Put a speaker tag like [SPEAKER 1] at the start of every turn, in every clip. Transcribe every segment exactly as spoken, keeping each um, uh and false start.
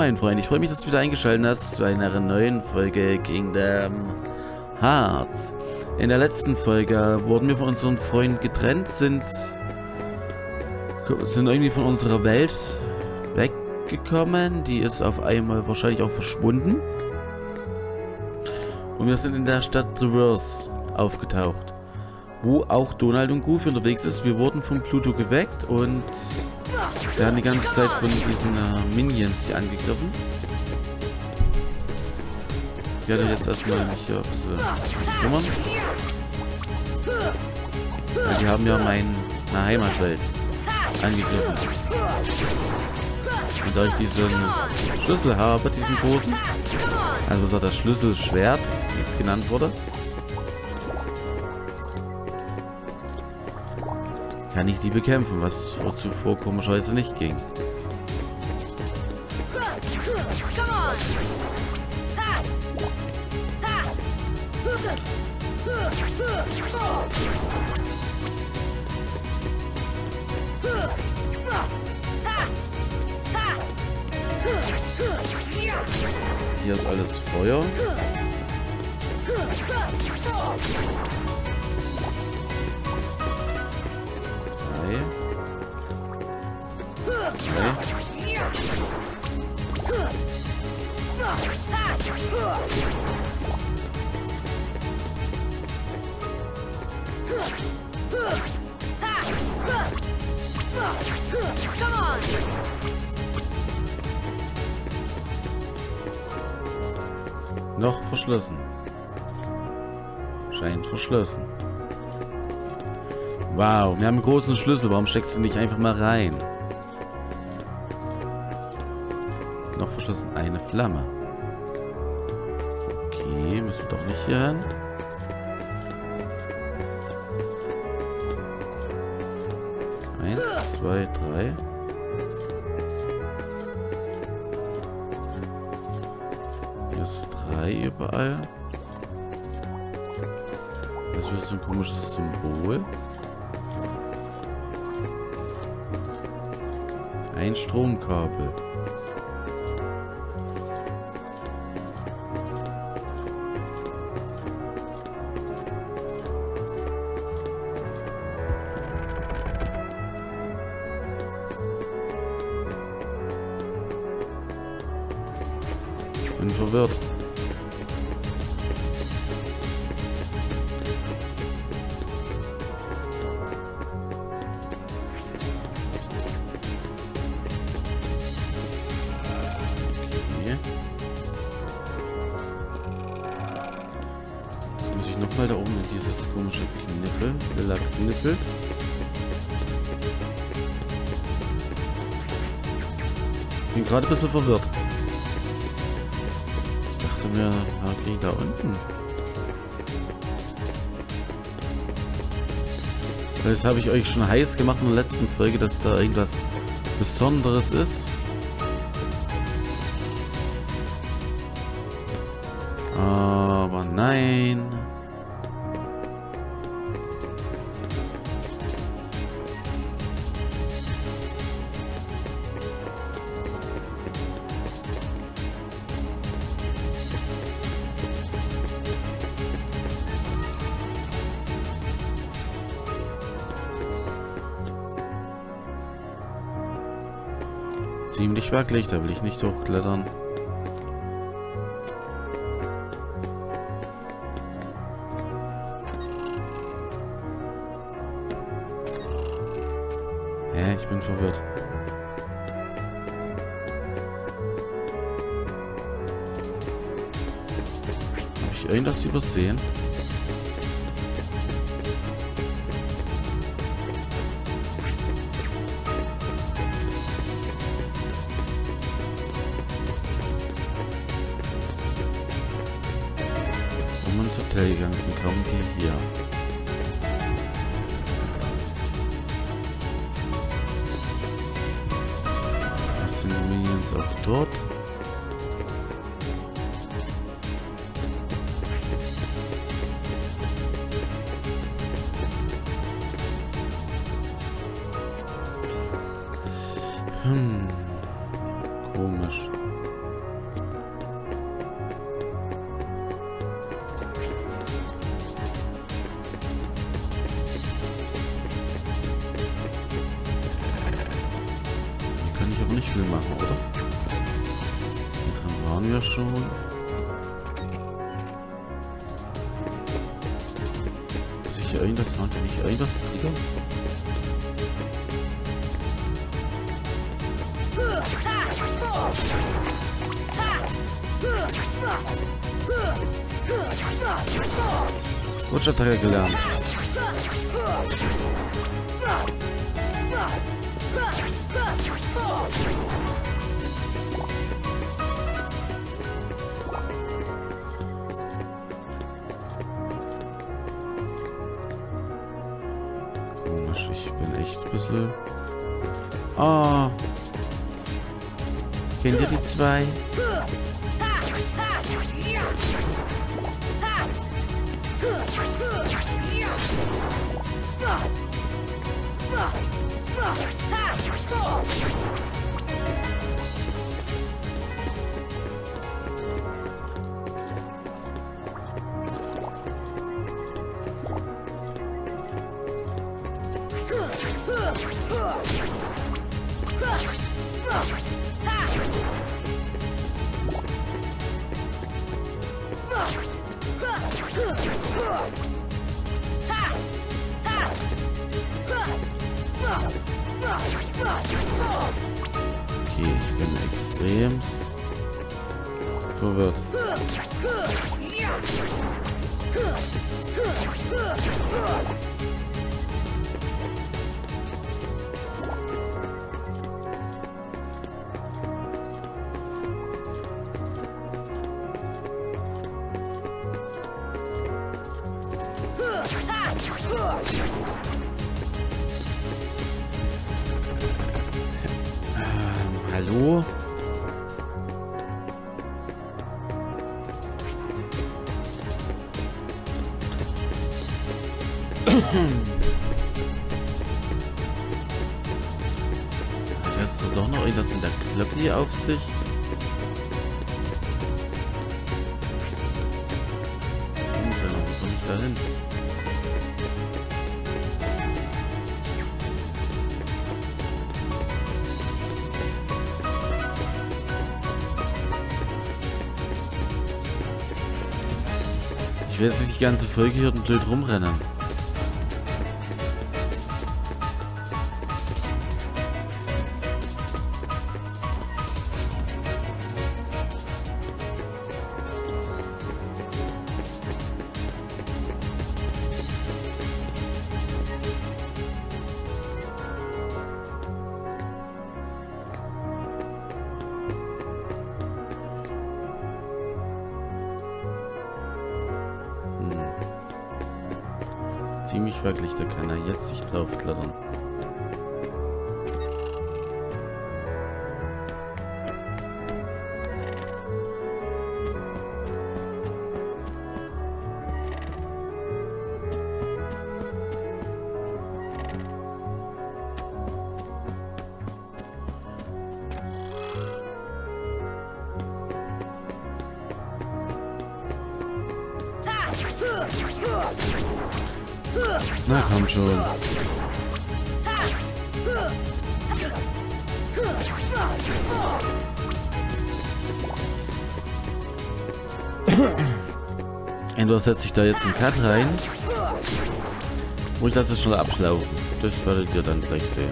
[SPEAKER 1] mein Freund, ich freue mich, dass du wieder eingeschaltet hast zu einer neuen Folge Kingdom Hearts. In der letzten Folge wurden wir von unserem Freund getrennt, sind, sind irgendwie von unserer Welt weggekommen. Die ist auf einmal wahrscheinlich auch verschwunden. Und wir sind in der Stadt Traverse aufgetaucht, wo auch Donald und Goofy unterwegs ist. Wir wurden von Pluto geweckt und wir haben die ganze Zeit von diesen äh, Minions hier angegriffen. Ich werde jetzt erstmal mich hier ein bisschen kümmern. Weil die haben ja mein, meine Heimatwelt angegriffen. Und da ich diesen Schlüssel habe, diesen großen, also was war das Schlüsselschwert, wie es genannt wurde, kann ich die bekämpfen, was zuvor komischerweise nicht ging. Hier ist alles Feuer. Drei. Noch verschlossen. Scheint verschlossen. Wow, wir haben einen großen Schlüssel. Warum steckst du nicht einfach mal rein? Noch verschlossen. Eine Flamme. Okay, müssen wir doch nicht hier hin. Eins, zwei, drei. Hier ist drei überall. Das ist so ein komisches Symbol. Ein Stromkabel. Ich bin verwirrt. Nochmal da oben in dieses komische Kniffel, lila Kniffel. Ich bin gerade ein bisschen verwirrt. Ich dachte mir, okay, da unten. Das habe ich euch schon heiß gemacht in der letzten Folge, dass da irgendwas Besonderes ist. Aber nein. Ziemlich wackelig, da will ich nicht hochklettern. Hä, ich bin verwirrt. Habe ich irgendwas übersehen? Ins Hotel gegangen sind, kommen die hier. Das sind die Minions auch dort. Hm. Komisch. Level machen, oder? Hier drin waren wir schon. Sicher irgendwas, waren wir nicht irgendwas, Digga? Rutschattacke gelernt. Komisch, ich bin echt ein bisschen... Oh. Kennt ihr die zwei? Okay, ich bin extremst verwirrt. Ähm, hallo? Hat das doch noch irgendwas mit der Glocke hier auf sich? Ich muss ja noch, wie komme ich da hin? Ich will jetzt nicht die ganze Folge hier und blöd rumrennen. Ziemlich wackelig, da kann er jetzt sich drauf klettern. Na komm schon. Entweder setze ich da jetzt einen Cut rein, und ich lasse es schon abschlaufen. Das werdet ihr dann gleich sehen.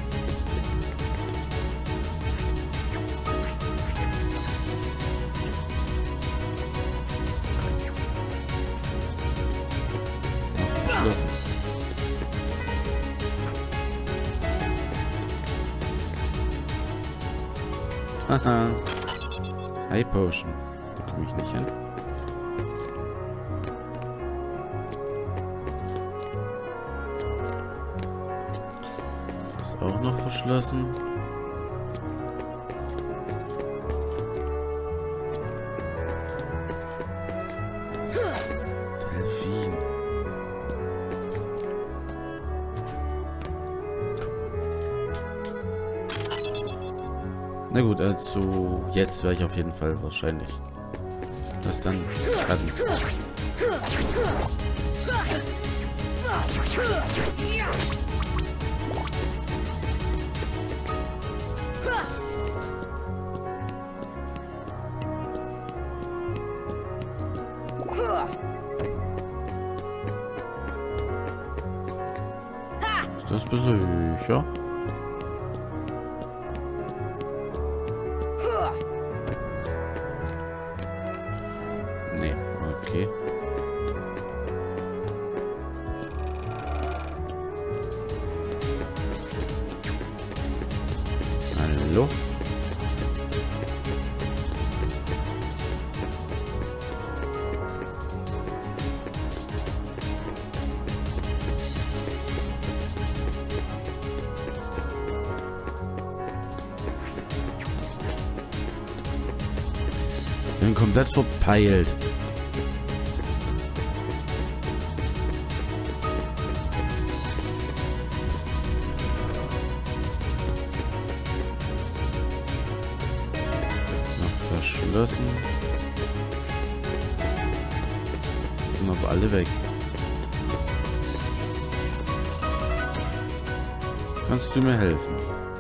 [SPEAKER 1] Haha. High Potion. Da komme ich nicht hin. Ist auch noch verschlossen. Delfin. Na gut, also jetzt werde ich auf jeden Fall wahrscheinlich das dann cutten. Das bist du sicher? Nee, okay. Hallo? Bin komplett verpeilt. Noch verschlossen. Sind aber alle weg. Kannst du mir helfen?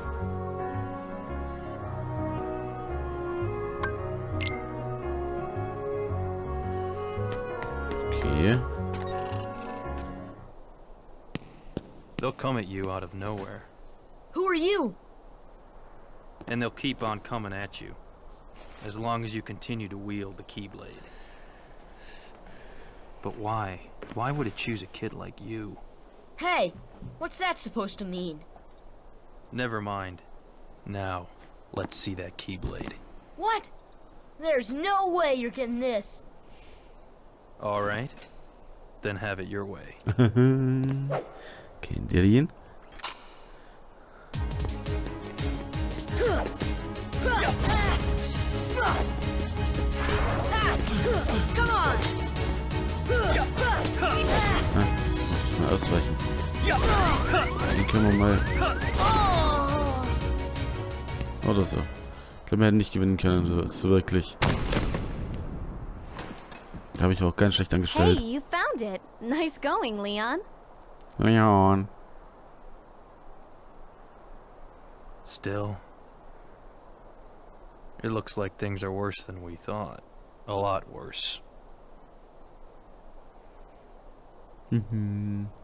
[SPEAKER 2] They'll come at you out of nowhere.
[SPEAKER 3] Who are you?
[SPEAKER 2] And they'll keep on coming at you. As long as you continue to wield the Keyblade. But why? Why would it choose a kid like you?
[SPEAKER 3] Hey, what's that supposed to mean?
[SPEAKER 2] Never mind. Now, let's see that Keyblade.
[SPEAKER 3] What? There's no way you're getting this.
[SPEAKER 2] Alright. Then have it your way.
[SPEAKER 1] Kennt ihr ihn?
[SPEAKER 3] Come on.
[SPEAKER 1] Ah, das muss ich mal ausweichen. Dann können wir mal... Oder so. Ich glaube, wir hätten nicht gewinnen können, so, so wirklich. Da habe ich auch ganz schlecht angestellt.
[SPEAKER 4] Hey, you found it. Nice going, Leon.
[SPEAKER 1] Leon.
[SPEAKER 2] Still, it looks like things are worse than we thought. A lot worse.
[SPEAKER 1] Mhm.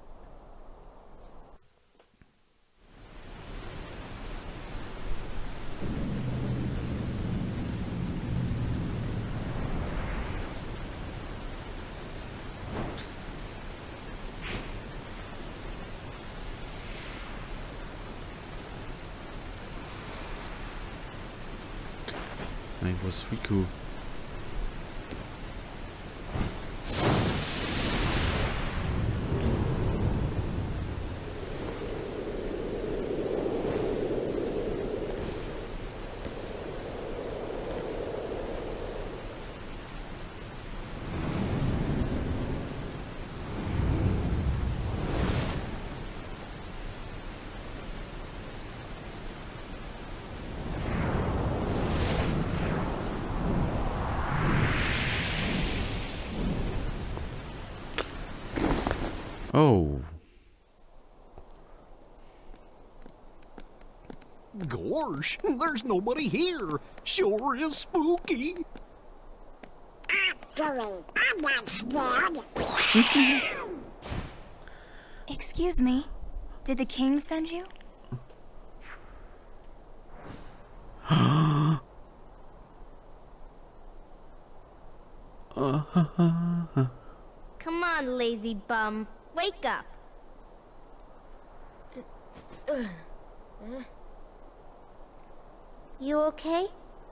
[SPEAKER 1] Nein, wo ist Riku? Oh.
[SPEAKER 5] Gosh, there's nobody here. Sure is spooky.
[SPEAKER 6] Actually, I'm not scared.
[SPEAKER 4] Excuse me. Did the king send you?
[SPEAKER 6] Come on, lazy bum. Wake up. You okay?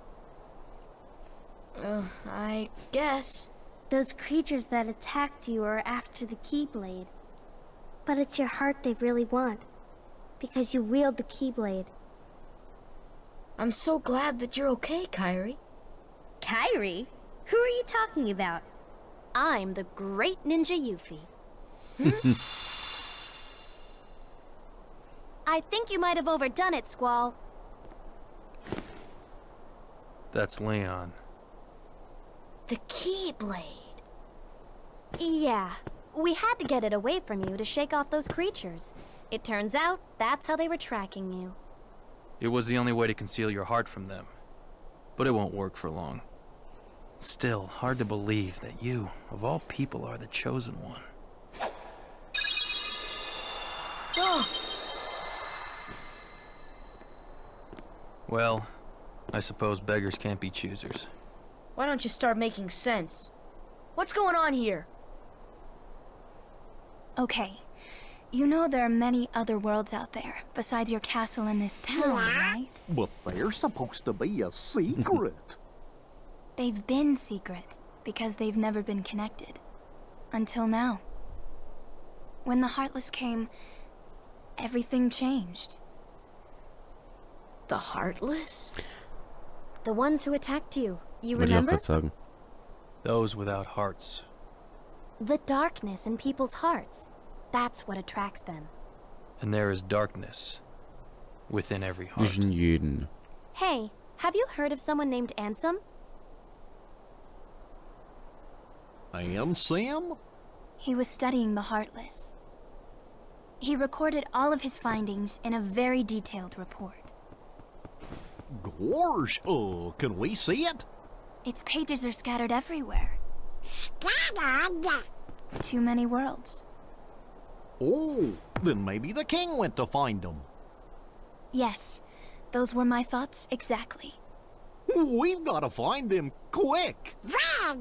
[SPEAKER 3] Uh, I guess.
[SPEAKER 6] Those creatures that attacked you are after the Keyblade. But it's your heart they really want. Because you wield the Keyblade.
[SPEAKER 3] I'm so glad that you're okay, Kairi.
[SPEAKER 6] Kairi? Who are you talking about?
[SPEAKER 4] I'm the great ninja Yuffie. I think you might have overdone it, Squall.
[SPEAKER 2] That's Leon.
[SPEAKER 3] The Keyblade.
[SPEAKER 4] Yeah, we had to get it away from you to shake off those creatures. It turns out that's how they were tracking you.
[SPEAKER 2] It was the only way to conceal your heart from them. But it won't work for long. Still, hard to believe that you, of all people, are the chosen one.
[SPEAKER 3] Oh,
[SPEAKER 2] Well, I suppose beggars can't be choosers.
[SPEAKER 3] Why don't you start making sense? What's going on here?
[SPEAKER 7] Okay. You know there are many other worlds out there, besides your castle and this town, right?
[SPEAKER 5] But they're supposed to be a secret.
[SPEAKER 7] They've been secret, because they've never been connected. Until now. When the Heartless came, everything changed.
[SPEAKER 3] The Heartless?
[SPEAKER 4] The ones who attacked you. You
[SPEAKER 1] Wollte ich auch
[SPEAKER 4] remember?
[SPEAKER 1] gerade sagen.
[SPEAKER 2] Those without hearts.
[SPEAKER 4] The darkness in people's hearts. That's what attracts them.
[SPEAKER 2] And there is darkness within every heart.
[SPEAKER 1] Nicht in jeden.
[SPEAKER 4] Hey, have you heard of someone named Ansem?
[SPEAKER 5] And Sam?
[SPEAKER 7] He was studying the Heartless. He recorded all of his findings in a very detailed report.
[SPEAKER 5] Gosh, uh, can we see it?
[SPEAKER 7] Its pages are scattered everywhere.
[SPEAKER 8] Scattered?
[SPEAKER 7] Too many worlds.
[SPEAKER 5] Oh, then maybe the king went to find them.
[SPEAKER 7] Yes, those were my thoughts exactly.
[SPEAKER 5] We've got to find him quick.
[SPEAKER 8] Red!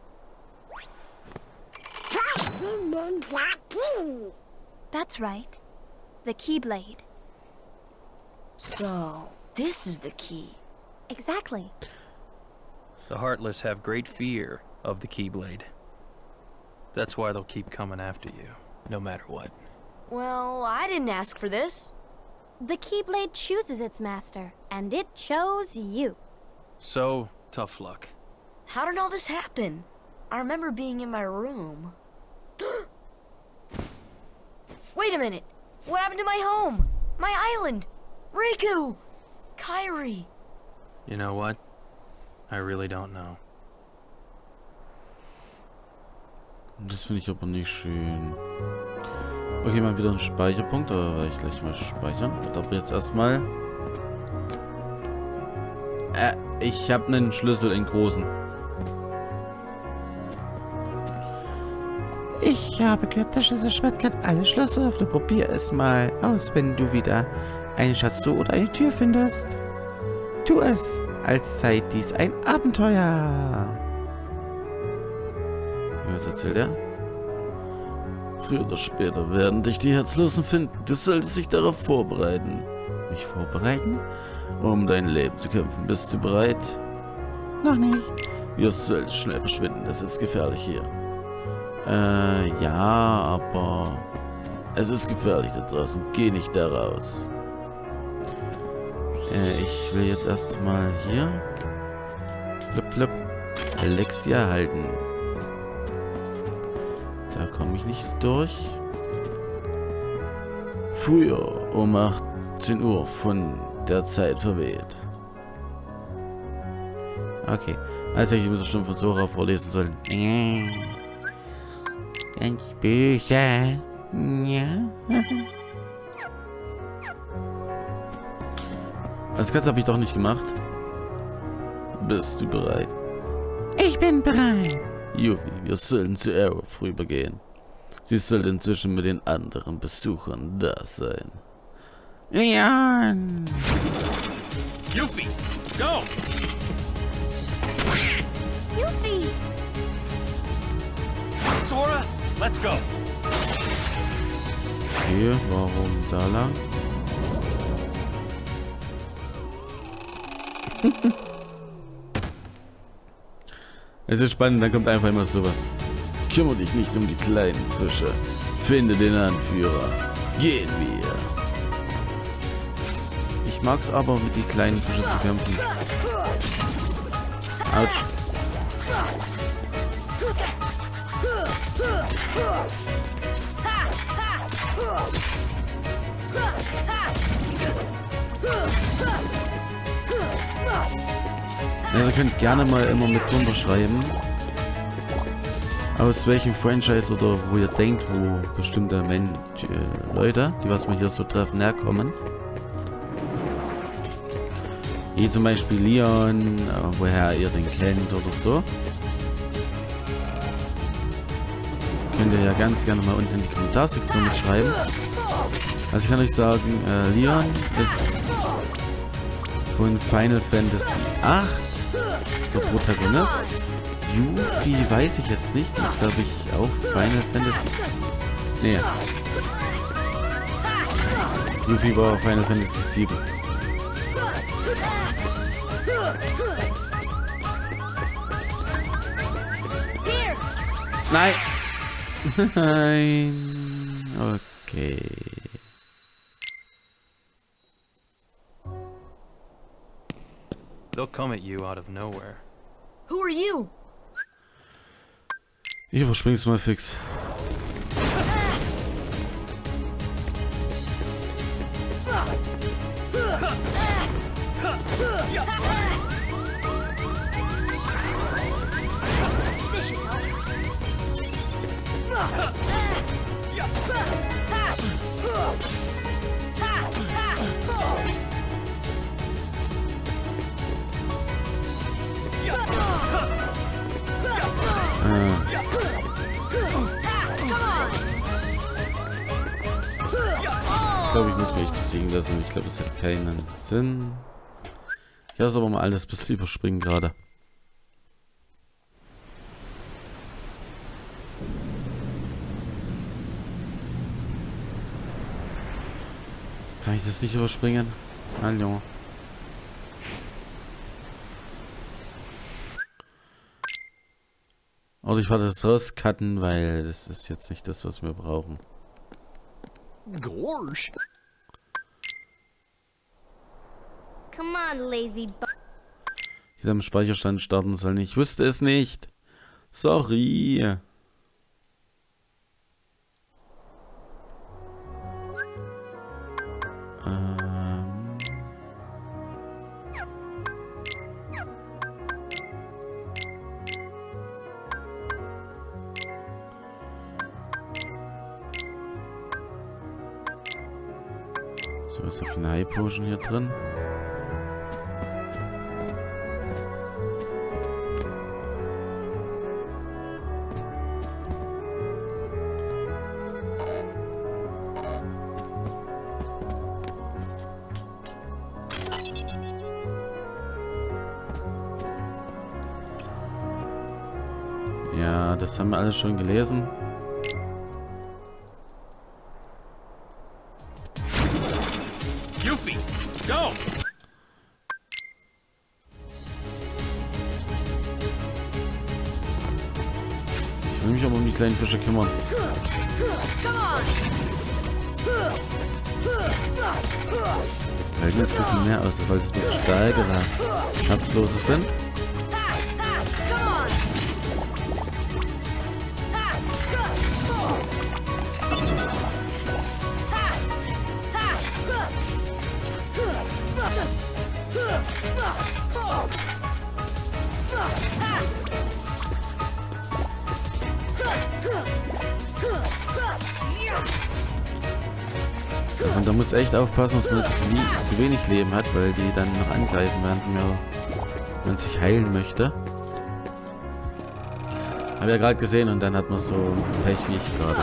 [SPEAKER 8] First we need the key.
[SPEAKER 7] That's right. The Keyblade.
[SPEAKER 3] So, this is the key.
[SPEAKER 4] Exactly.
[SPEAKER 2] The Heartless have great fear of the Keyblade. That's why they'll keep coming after you, no matter what.
[SPEAKER 3] Well, I didn't ask for this.
[SPEAKER 4] The Keyblade chooses its master, and it chose you.
[SPEAKER 2] So, tough luck.
[SPEAKER 3] How did all this happen? I remember being in my room. Wait a minute! What happened to my home? My island? Riku! Kairi!
[SPEAKER 2] You know what? I really don't know.
[SPEAKER 1] Das finde ich aber nicht schön. Okay, mal wieder ein Speicherpunkt. Da werde ich gleich mal speichern. Aber jetzt erstmal. Äh, ich habe einen Schlüssel in großen. Ich habe gehört, das Schlüsselschwert kann alle Schlösser öffnen. Probier es mal aus, wenn du wieder eine Schatztruhe oder eine Tür findest. Tu es, als sei dies ein Abenteuer. Was erzählt er? Früher oder später werden dich die Herzlosen finden. Du solltest dich darauf vorbereiten. Mich vorbereiten? Um dein Leben zu kämpfen. Bist du bereit? Noch nicht. Wir sollten schnell verschwinden. Das ist gefährlich hier. Äh, ja, aber es ist gefährlich da draußen. Geh nicht da raus. Äh, ich will jetzt erstmal hier Plöpp, plöpp. Alexia halten. Da komme ich nicht durch. Früher um achtzehn Uhr von der Zeit verweht. Okay. Also ich muss schon von Sora vorlesen sollen. Ganz böse. Ja. Das Ganze habe ich doch nicht gemacht. Bist du bereit? Ich bin bereit. Yuffie, wir sollen zu Aerith rübergehen. Sie soll inzwischen mit den anderen Besuchern da sein. Leon!
[SPEAKER 2] Yuffie, go!
[SPEAKER 7] Yuffie!
[SPEAKER 2] Sora, let's go!
[SPEAKER 1] Okay, warum da lang? Es ist spannend, dann kommt einfach immer sowas. Kümmere dich nicht um die kleinen Fische. Finde den Anführer. Gehen wir. Ich mag es aber, mit die kleinen Fische zu kämpfen. Autsch. Ja, ihr könnt gerne mal immer mit drunter schreiben, aus welchem Franchise oder wo ihr denkt, wo bestimmte Mensch, äh, Leute, die was wir hier so treffen, herkommen. Hier zum Beispiel Leon, äh, woher ihr den kennt oder so. Könnt ihr ja ganz gerne mal unten in die Kommentarsektion mitschreiben. Also ich kann euch sagen, äh, Leon ist von Final Fantasy acht. Der Protagonist. Yuffie weiß ich jetzt nicht. Das ist, glaube ich, auch Final Fantasy. Nee. Yuffie war Final Fantasy sieben. Nein! Nein! Okay.
[SPEAKER 2] They'll come at you out of nowhere.
[SPEAKER 3] Who are you?
[SPEAKER 1] Ich überspring's mal fix. Ich glaube, ich muss mich besiegen lassen. Ich glaube, es hat keinen Sinn. Ich lasse aber mal alles ein bisschen überspringen gerade. Kann ich das nicht überspringen? Nein, Junge. Oder ich werde das rauscutten, weil das ist jetzt nicht das, was wir brauchen.
[SPEAKER 5] Gorsh.
[SPEAKER 6] Come on, lazy bu-
[SPEAKER 1] Ich hätte am Speicherstand starten sollen. Ich wusste es nicht. Sorry. Ähm. So, jetzt habe ich eine High Potion hier drin. Ja, das haben wir alles schon gelesen.
[SPEAKER 2] Yuffie, go!
[SPEAKER 1] Ich will mich aber um die kleinen Fische kümmern. Halten jetzt ein bisschen mehr aus, weil das ein bisschen stärkere Herzlose sind. Und da muss echt aufpassen, dass man zu, nie, zu wenig Leben hat, weil die dann noch angreifen, während man sich heilen möchte. Hab ja gerade gesehen und dann hat man so Pech wie ich gerade.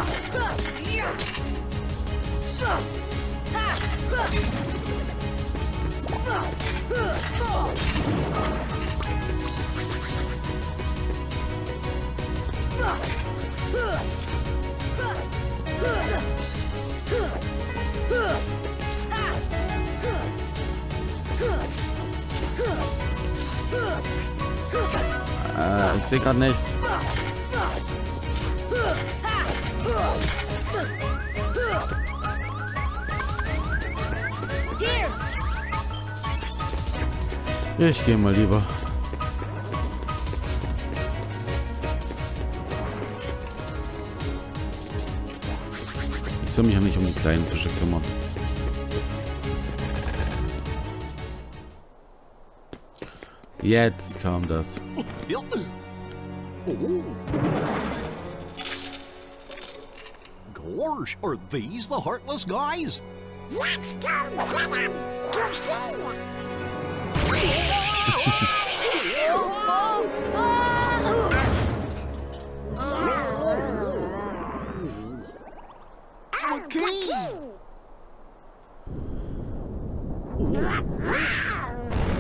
[SPEAKER 1] Äh, ich sehe gerade nichts. Ich gehe mal lieber. Ich soll mich ja nicht um die kleinen Fische kümmern. Jetzt kam das.
[SPEAKER 5] Oh. Gorsh, are these the Heartless guys?
[SPEAKER 8] Let's go get them! Goofy!
[SPEAKER 5] The key!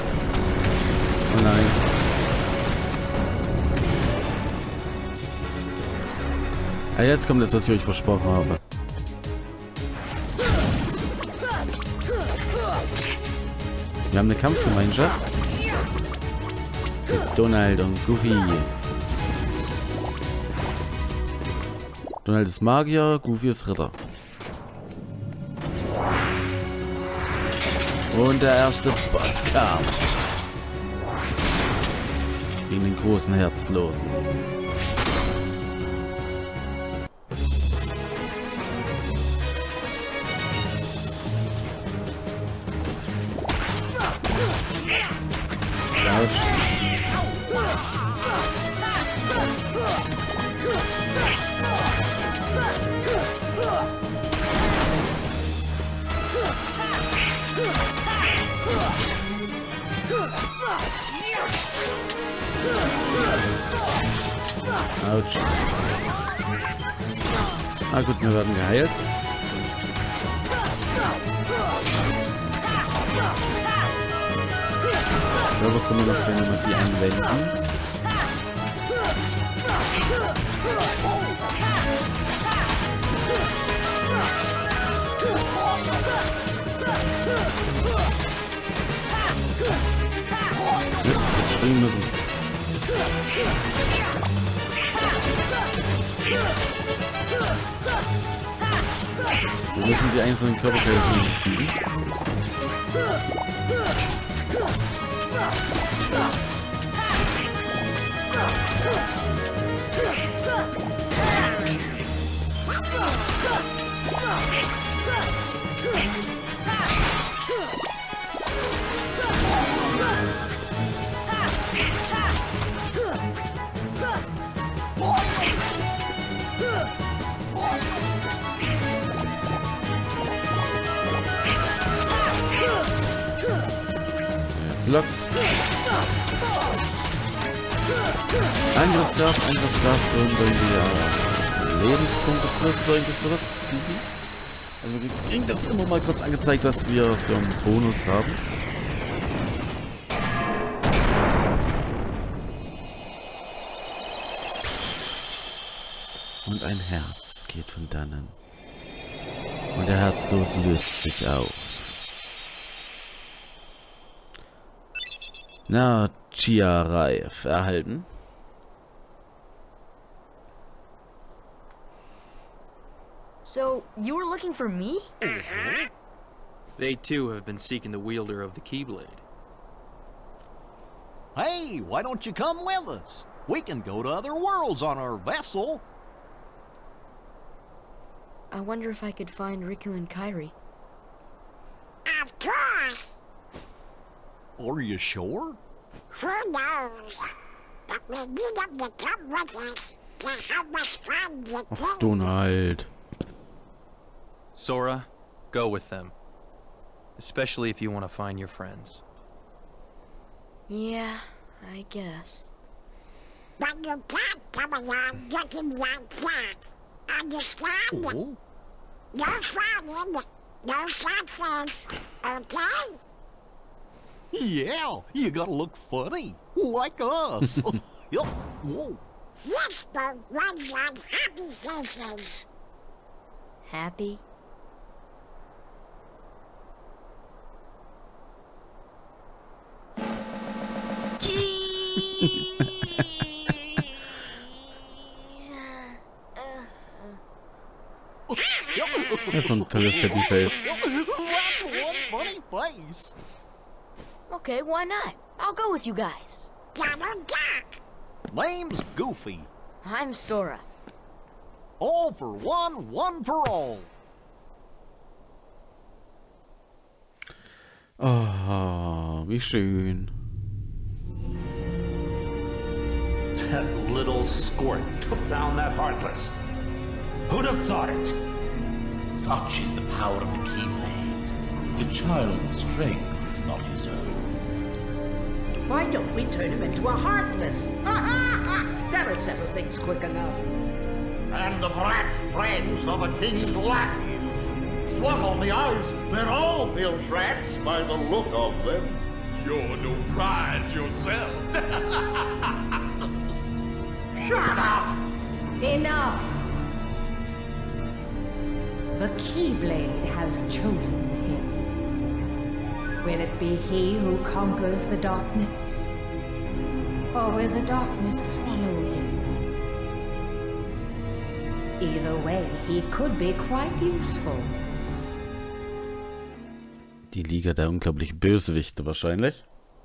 [SPEAKER 1] Ah, jetzt kommt das, was ich euch versprochen habe. Wir haben eine Kampfgemeinschaft. Mit Donald und Goofy. Donald ist Magier, Goofy ist Ritter. Und der erste Bosskampf. Gegen den großen Herzlosen. Autsch. Ah gut, wir werden geheilt. So, bekommen wir noch keine Magie anwenden. Jetzt springen müssen. Wir müssen die einzelnen Körperteile besiegen. Block. Angriffskraft, Angriffskraft und irgendwie Lebenspunkte plus irgendwie für das. Also wir kriegen das immer mal kurz angezeigt, was wir für einen Bonus haben. Und ein Herz geht von dannen. Und der Herzlose löst sich auf. Na, Chia-Reif erhalten.
[SPEAKER 3] So, you were looking for me?
[SPEAKER 2] Mm-hmm. They too have been seeking the wielder of the Keyblade.
[SPEAKER 5] Hey, why don't you come with us? We can go to other worlds on our vessel.
[SPEAKER 3] I wonder if I could find Riku and Kairi.
[SPEAKER 8] Of course.
[SPEAKER 5] Are you sure?
[SPEAKER 8] Who knows? But we need them to come with us to help us find the
[SPEAKER 1] Ach,
[SPEAKER 8] thing.
[SPEAKER 1] Donald.
[SPEAKER 2] Sora, go with them. Especially if you want to find your friends.
[SPEAKER 3] Yeah, I guess.
[SPEAKER 8] But you can't come along looking like that. Understand?
[SPEAKER 5] Oh.
[SPEAKER 8] No frowning, no sad face, okay?
[SPEAKER 5] Yeah, you gotta look funny, like us. Yup. Whoa.
[SPEAKER 8] This boat runs on happy faces.
[SPEAKER 3] Happy?
[SPEAKER 1] Das ist ein tolles Happy Face.
[SPEAKER 5] That's one funny face.
[SPEAKER 3] Okay, why not? I'll go with you guys.
[SPEAKER 8] Donald Duck.
[SPEAKER 5] Name's Goofy.
[SPEAKER 3] I'm Sora.
[SPEAKER 5] All for one, one for all.
[SPEAKER 1] Oh, wie schön.
[SPEAKER 9] That little squirt took down that Heartless. Who'd have thought it?
[SPEAKER 10] Such is the power of the Keyblade. The child's strength is not his own.
[SPEAKER 11] Why don't we turn him into a Heartless? That'll settle things quick enough.
[SPEAKER 9] And the brat's friends are the king's lackeys. Swap on the eyes, they're all bilge rats by the look of them.
[SPEAKER 10] You're no prize yourself.
[SPEAKER 9] Shut up!
[SPEAKER 11] Enough!
[SPEAKER 12] The Keyblade has chosen him. Will it be he who conquers the darkness? Or will the darkness swallow him? Either way, he could be quite useful.
[SPEAKER 1] Die Liga der unglaublichen Bösewichte wahrscheinlich.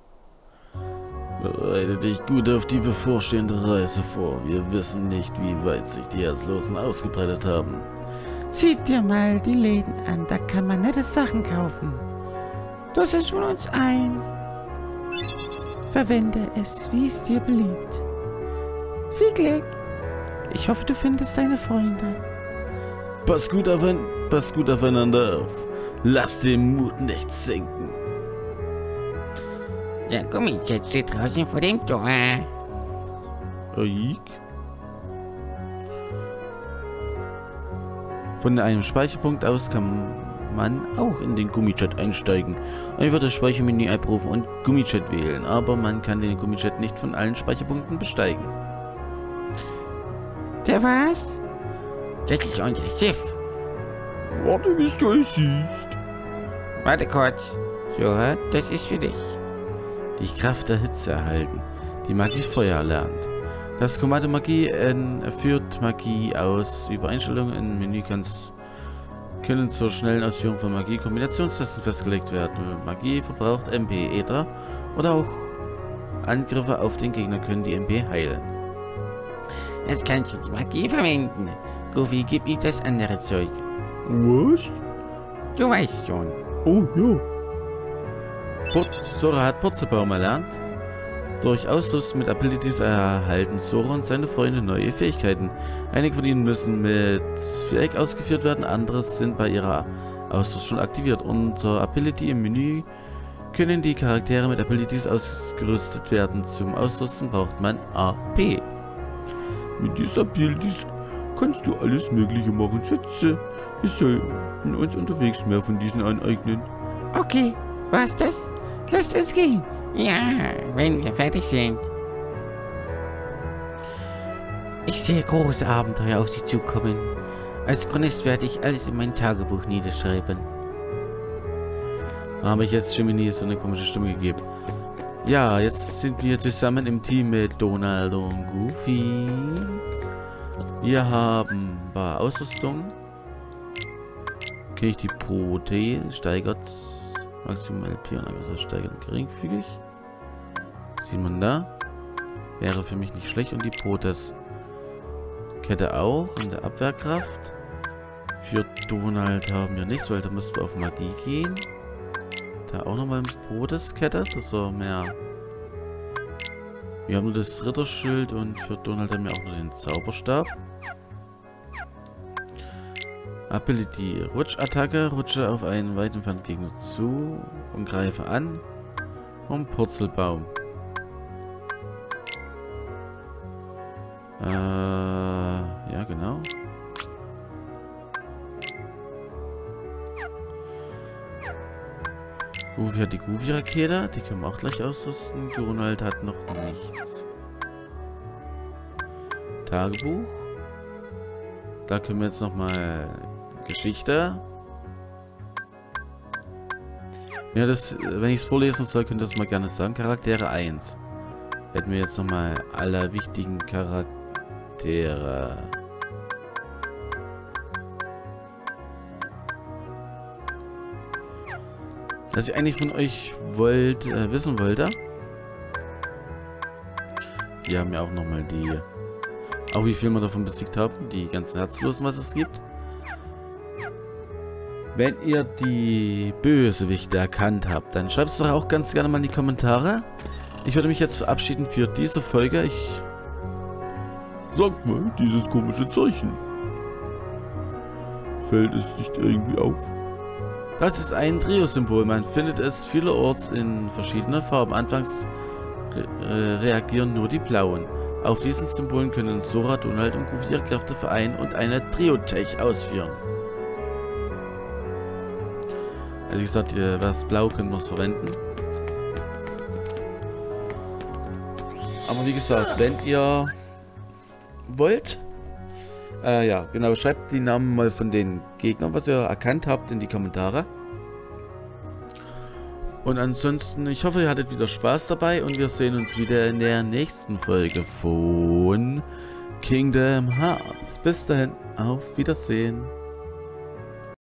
[SPEAKER 1] Bereite dich gut auf die bevorstehende Reise vor. Wir wissen nicht, wie weit sich die Herzlosen ausgebreitet haben.
[SPEAKER 13] Zieht dir mal die Läden an, da kann man nette Sachen kaufen. Das ist von uns ein. Verwende es, wie es dir beliebt. Viel Glück. Ich hoffe, du findest deine Freunde.
[SPEAKER 1] Pass gut, auf ein, pass gut aufeinander auf. Lass den Mut nicht sinken.
[SPEAKER 13] Der Gummijet steht draußen vor dem Tor.
[SPEAKER 1] Oik. Von einem Speicherpunkt aus kann man auch in den Gummijet einsteigen. Einfach das Speichermenü abrufen und Gummijet wählen, aber man kann den Gummijet nicht von allen Speicherpunkten besteigen.
[SPEAKER 13] Der was? Das ist unser Schiff.
[SPEAKER 1] Warte, bis du es siehst.
[SPEAKER 13] Warte kurz. So, das ist für dich.
[SPEAKER 1] Die Kraft der Hitze erhalten. Die Magie Feuer erlernt. Das Kommando Magie äh, führt Magie aus. Über Einstellungen im Menü kannst, können zur schnellen Ausführung von Magie Kombinationstesten festgelegt werden. Magie verbraucht M P Äther oder auch Angriffe auf den Gegner können die M P heilen.
[SPEAKER 13] Jetzt kannst du die Magie verwenden. Goofy, gib ihm das andere Zeug.
[SPEAKER 1] Was?
[SPEAKER 13] Du weißt schon.
[SPEAKER 1] Oh, ja. Sora hat Purzelbaum erlernt. Durch Ausrüsten mit Abilities erhalten Sora und seine Freunde neue Fähigkeiten. Einige von ihnen müssen mit Viereck ausgeführt werden, andere sind bei ihrer Ausrüstung aktiviert. Unter Ability im Menü können die Charaktere mit Abilities ausgerüstet werden. Zum Ausrüsten braucht man A P. Mit dieser Abilities kannst du alles Mögliche machen, Schätze. Wir sollten uns unterwegs mehr von diesen aneignen.
[SPEAKER 13] Okay, war's das? Lasst uns gehen. Ja, wenn wir fertig sind. Ich sehe große Abenteuer auf Sie zukommen. Als Chronist werde ich alles in mein Tagebuch niederschreiben.
[SPEAKER 1] Habe ich jetzt Jiminy so eine komische Stimme gegeben. Ja, jetzt sind wir zusammen im Team mit Donald und Goofy. Wir haben bei Ausrüstung. Kriege ich die Pro T steigert maximal P und also steigert geringfügig. Sieht man da. Wäre für mich nicht schlecht. Und die Protes Kette auch und der Abwehrkraft. Für Donald haben wir nichts, weil da müssen wir auf Magie gehen. Da auch nochmal Protes Kette, das war mehr. Wir haben nur das Ritterschild und für Donald haben wir auch nur den Zauberstab. Ability Rutschattacke, rutsche auf einen weit entfernten Gegner zu und greife an. Und Purzelbaum. Äh, ja genau. Goofy hat die Goofy-Rakete, die können wir auch gleich ausrüsten. Donald hat noch nichts. Tagebuch. Da können wir jetzt nochmal Geschichte. Ja, das, wenn ich es vorlesen soll, könnt ihr das mal gerne sagen. Charaktere eins. Hätten wir jetzt nochmal alle wichtigen Charaktere. Was ich eigentlich von euch wollt, äh, wissen wollte. Wir haben ja auch nochmal die... Auch wie viel wir davon besiegt haben. Die ganzen Herzlosen, was es gibt. Wenn ihr die Bösewichte erkannt habt, dann schreibt es doch auch ganz gerne mal in die Kommentare. Ich würde mich jetzt verabschieden für diese Folge. Ich... Sagt mal, dieses komische Zeichen. Fällt es nicht irgendwie auf? Das ist ein Trio-Symbol. Man findet es vielerorts in verschiedenen Farben. Anfangs re reagieren nur die blauen. Auf diesen Symbolen können Sora, Donald und Goofy ihre Kräfte vereinen und eine Trio-Tech ausführen. Also wie gesagt, was blau können wir es verwenden. Aber wie gesagt, wenn ihr wollt, Äh, ja, genau. Schreibt die Namen mal von den Gegnern, was ihr erkannt habt, in die Kommentare. Und ansonsten, ich hoffe, ihr hattet wieder Spaß dabei und wir sehen uns wieder in der nächsten Folge von Kingdom Hearts. Bis dahin, auf Wiedersehen.